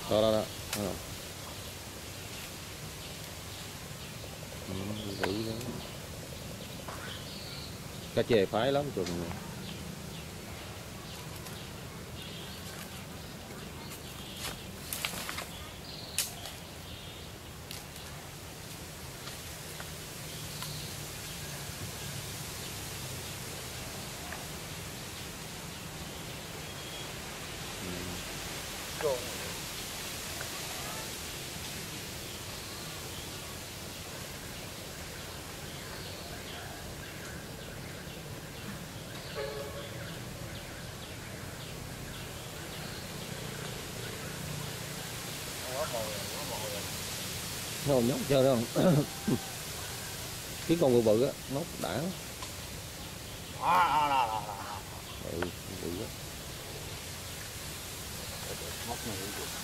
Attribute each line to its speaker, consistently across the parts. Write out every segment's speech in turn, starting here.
Speaker 1: Đó. Bự đó. Cá chê phái lắm chừng. Nó nhóc chơi đó không? Cái con bự á, nóc đã. Ừ, bự á. Móc này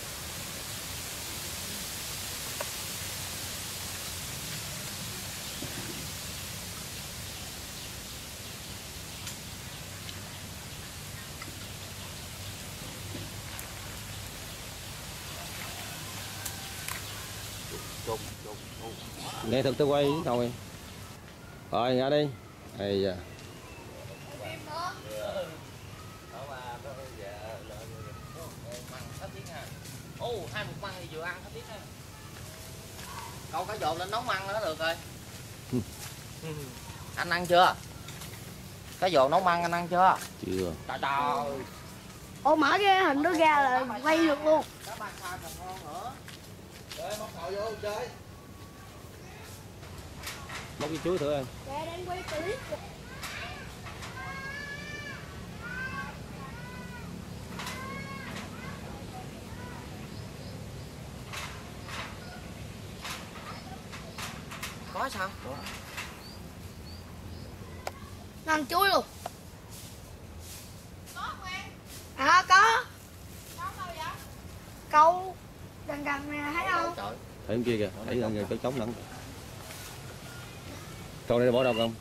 Speaker 1: nghe thực tôi quay thôi. Rồi ra đi. Ây da.
Speaker 2: Hai một măng thì vừa ăn hết tiết ha. Câu cá dồn lên nấu măng nó được rồi. Anh ăn chưa? Cá dồn nấu măng anh ăn chưa?
Speaker 1: Chưa.
Speaker 2: Trời trời.
Speaker 3: Ô mở cái hình nó ra là quay được luôn.
Speaker 2: Cá ba sao còn ngon nữa. Chơi móc sầu vô chơi.
Speaker 1: Móc cái chuối thử em.
Speaker 3: Dạ đang quay clip.
Speaker 2: Có sao?
Speaker 3: Ăn chuối luôn. Có không em? À có. Có đâu vậy? Câu gần gần nè thấy không?
Speaker 2: Trời.
Speaker 1: Thấy bên kia kìa, thấy người cái trống lẫn. Câu này bỏ đâu không?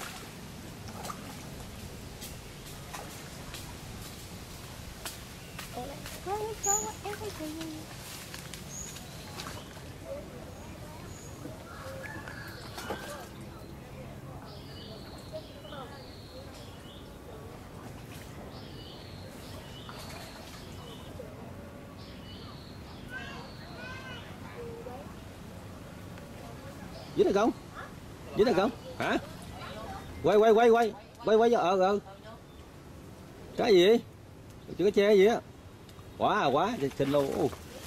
Speaker 1: Dính được không? Dính được không? Hả? Quay cho cái gì? Chưa có che gì á. Quá xinh luôn.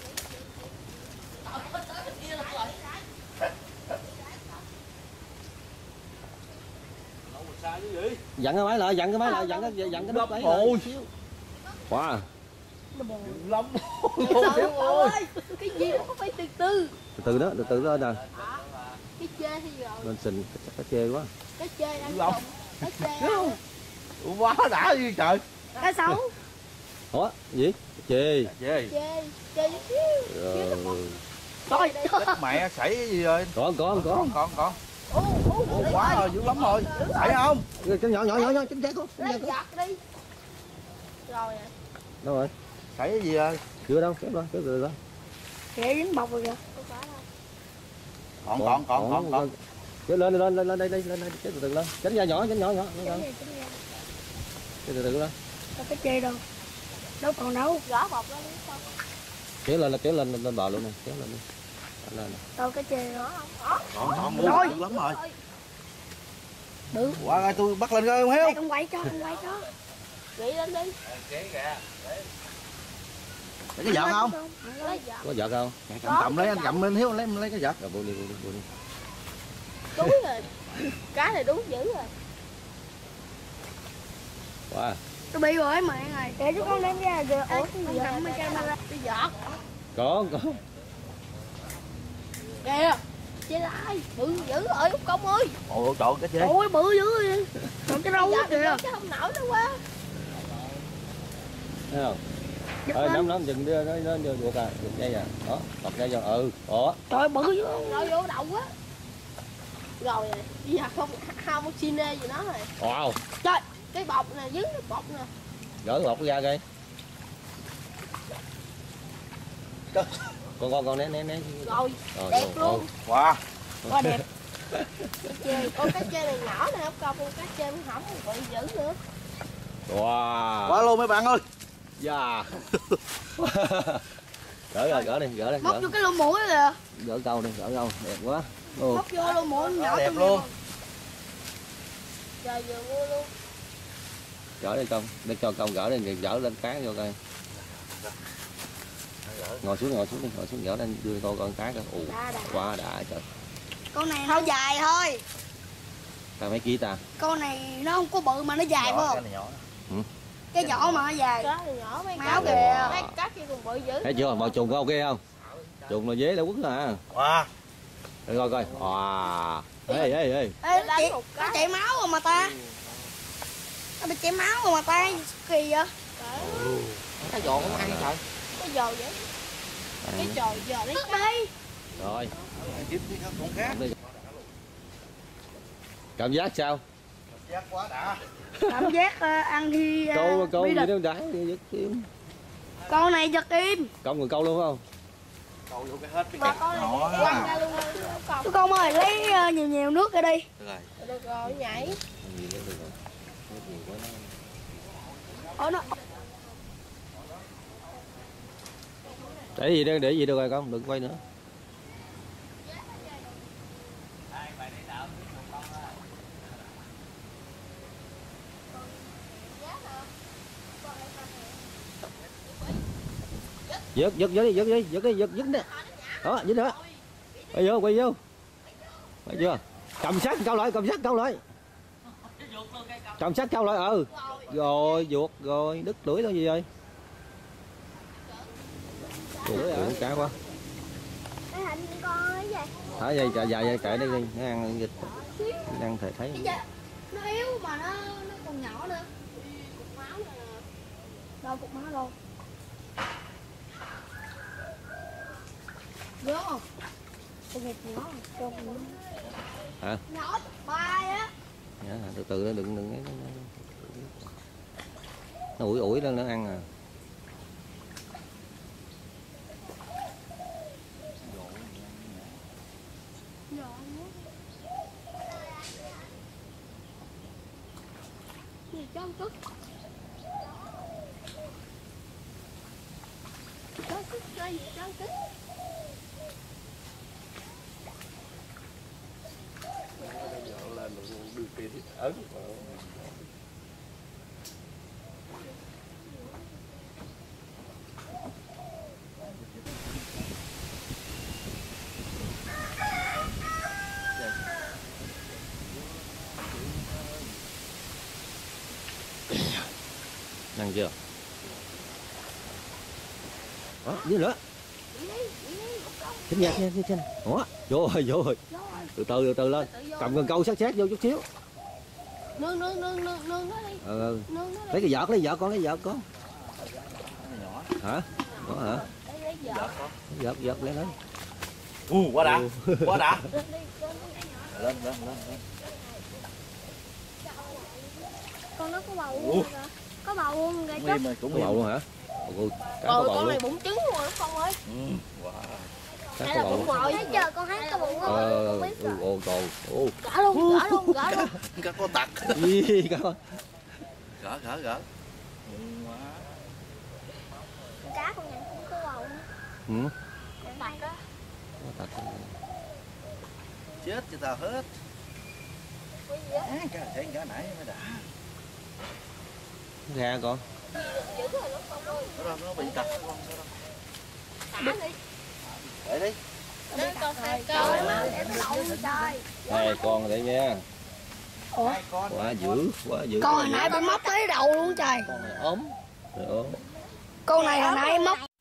Speaker 1: Dặn cái máy lại, dặn cái nắp đấy. Ôi. Wow.
Speaker 2: Lắm.
Speaker 3: Ôi, cái gì nó phải từ từ.
Speaker 1: Từ từ đó nè.
Speaker 3: Cái chê thì rồi.
Speaker 1: Lên xình cá chê quá.
Speaker 3: Cái chê ăn trộn. Cái chê.
Speaker 2: Quá đã gì trời.
Speaker 3: Cá sấu.
Speaker 1: Ủa, gì? Chê.
Speaker 2: Chê.
Speaker 3: Chê
Speaker 2: Trời. Mẹ sảy gì rồi?
Speaker 1: Còn.
Speaker 2: Ô quá rồi, dữ lắm rồi. Sảy không?
Speaker 1: Cái nhỏ chính xác không?
Speaker 3: giật đi. Rồi à.
Speaker 1: Đâu rồi?
Speaker 2: Sảy gì rồi?
Speaker 1: Chưa đâu, kéo rồi đó.
Speaker 3: Kệ dính bọc rồi kìa.
Speaker 2: Còn.
Speaker 1: Kéo lên đây, kéo từ từ lên. Tránh ra nhỏ. Kéo từ từ lên.
Speaker 3: Đâu cái chê đâu. Đâu còn đâu. Gõ bọc lên đi xong.
Speaker 1: Kéo lên bờ luôn nè, kéo lên đi. Lên.
Speaker 3: Đâu cái chê đó không?
Speaker 2: Còn
Speaker 3: rồi.
Speaker 2: Dữ lắm rồi.
Speaker 3: Bự.
Speaker 2: Qua rồi tôi bắt lên coi không hiểu.
Speaker 3: Ông quay cho. Nghĩ lên đi.
Speaker 2: Lấy cái vợt không?
Speaker 1: Có vợt không?
Speaker 2: Cầm lấy anh cầm lên hiếu lấy cái vợt.
Speaker 1: Rồi buông đi.
Speaker 3: Đúng rồi. Cá này đúng dữ rồi.
Speaker 1: Wow.
Speaker 3: Tôi bị rồi mẹ này. Để chú con đem ra rồi. Ủa cái gì vậy? Cái giọt.
Speaker 1: Có.
Speaker 3: Kìa. Chế lại. Bự dữ rồi Út Công ơi.
Speaker 2: Ôi trời cái chế.
Speaker 3: Ôi bự dữ rồi. Còn cái râu quá kìa. Cái không nổi nó quá.
Speaker 1: Thấy không? Nắm dừng đưa nó vô cả, dừng dây à. Đó, cọc dây vô. Đó.
Speaker 3: Trời bự dữ. Nó vô đầu quá. Rồi bây giờ không xin gì nó rồi.
Speaker 1: Wow.
Speaker 3: Trời, cái bọc nè, dưới cái bọc nè.
Speaker 1: Gỡ bọc ra coi. Con né.
Speaker 3: Rồi,
Speaker 1: Rồi,
Speaker 3: đẹp
Speaker 1: rồi,
Speaker 3: luôn.
Speaker 2: Wow.
Speaker 3: Quá đẹp.
Speaker 4: Con cá chê này nhỏ nè, con cá chê không bị dữ nữa.
Speaker 1: Wow.
Speaker 2: Quá luôn mấy bạn ơi.
Speaker 1: Dạ. Gỡ đi.
Speaker 3: Móc vô cái lỗ mũi kìa.
Speaker 1: Gỡ câu đi, đẹp quá. Ồ.
Speaker 3: Móc vô lỗ mũi nhỏ
Speaker 2: Đẹp
Speaker 3: trong
Speaker 2: luôn.
Speaker 4: Trời vừa mưa luôn.
Speaker 1: Gỡ đi công, để cho công gỡ đi, gỡ lên cá vô coi. Ngồi xuống đi, gỡ lên đưa con cá coi. Ồ, quá đã trời.
Speaker 3: Con này nó dài thôi.
Speaker 1: Ta mấy ký ta?
Speaker 3: Con này nó không có bự mà nó dài phải không? Cái vỏ mà nó dài.
Speaker 4: Cá này nhỏ mấy
Speaker 3: Máu
Speaker 4: cá
Speaker 3: kìa.
Speaker 4: mấy cá kia còn bự dữ.
Speaker 1: Thấy chưa? Màu trùng có ok không? Trùng là dế là quất à.
Speaker 2: Wow.
Speaker 1: Để coi. Wow. Ê.
Speaker 3: Ê, nó chảy máu rồi mà ta. Nó bị chảy máu rồi mà ta. Kỳ vậy?
Speaker 2: Cái giò không ăn trời.
Speaker 4: Cái giò vậy. Cái giò đấy.
Speaker 3: Đi.
Speaker 1: Rồi.
Speaker 2: Tiếp đi con khác.
Speaker 1: Cảm giác sao?
Speaker 2: Giác quá đã.
Speaker 3: Cảm giác ăn thì
Speaker 1: Câu
Speaker 3: bí
Speaker 1: gì
Speaker 3: địch.
Speaker 1: đâu đã giật im.
Speaker 3: Con này giật im.
Speaker 1: Công người câu luôn không?
Speaker 2: Câu vô cái hết cái
Speaker 4: Bà
Speaker 2: cạnh
Speaker 4: con
Speaker 2: nhỏ
Speaker 4: này quăng ra luôn con.
Speaker 3: Chú con ơi lấy nhiều nước ra đi.
Speaker 4: Được rồi nhảy.
Speaker 3: Nó
Speaker 1: Để gì đâu rồi con, đừng quay nữa. Giật đi nè. Đó, dính nữa. Quay vô. Thấy chưa? Cầm sát câu lại. Cầm sát câu lại Rồi, vuột rồi, đứt lưỡi đâu gì rồi? Ủa, cá quá. Thả dây dài kệ đi, nó ăn vịt. Ăn thể thấy.
Speaker 3: nó yếu mà nó còn nhỏ nữa. Cục máu nè. Đâu cục máu đâu. Vô không? Con vịt nhỏ con
Speaker 1: Hả?
Speaker 3: nhỏ bay á.
Speaker 1: Dạ, từ từ nó đừng nó ủi lên nó ăn à.
Speaker 3: Gì cho chút. Cho chút gì cho chút.
Speaker 1: Ăn chưa? Đó, dưới nữa. Chính nhạc nha, trên. Ủa, vô rồi. Từ từ lên. Cầm cần câu sát vô chút xíu.
Speaker 4: Nương nó đi. Nương nó
Speaker 1: Lấy cái vợt, con lấy vợt con. Hả? Đó hả?
Speaker 4: lấy vợ.
Speaker 1: Vợt lấy.
Speaker 2: Quá đã. Lên.
Speaker 3: Con nó có bầu luôn hả? Có bầu luôn kìa
Speaker 2: Nguyên mà cũng
Speaker 1: Có bầu luôn hả? Cá có bầu
Speaker 4: Con này
Speaker 1: luôn.
Speaker 4: bụng trứng rồi con ơi.
Speaker 1: Cá
Speaker 4: Hay
Speaker 1: có
Speaker 4: là
Speaker 1: bầu
Speaker 4: bụng
Speaker 1: luôn.
Speaker 4: bồi.
Speaker 3: Thấy chưa con thấy có bầu không?
Speaker 1: Ồ, trời.
Speaker 4: Gỡ luôn.
Speaker 2: Cá có tặc.
Speaker 1: Cá có.
Speaker 2: Gỡ.
Speaker 3: Cá con này cũng có bầu.
Speaker 1: Ừ.
Speaker 4: Con tặc đó.
Speaker 1: Tặc.
Speaker 2: Chết cho tao hết. Cá nãy mới đã.
Speaker 1: Ra con.
Speaker 2: Nó bị tặc.
Speaker 4: Thả đi.
Speaker 2: Để đi.
Speaker 4: Để con hai
Speaker 3: Trời
Speaker 4: con.
Speaker 3: ơi, em đậu rồi trời.
Speaker 1: Hai con để nha.
Speaker 3: Ủa?
Speaker 1: Quá dữ.
Speaker 3: Con hồi nãy bị móc tới đầu luôn trời.
Speaker 1: Con này ốm. Rồi ốm.
Speaker 3: Con này hồi nãy móc